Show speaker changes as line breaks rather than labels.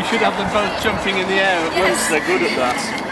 should have them both jumping in the air at once. They're good at that.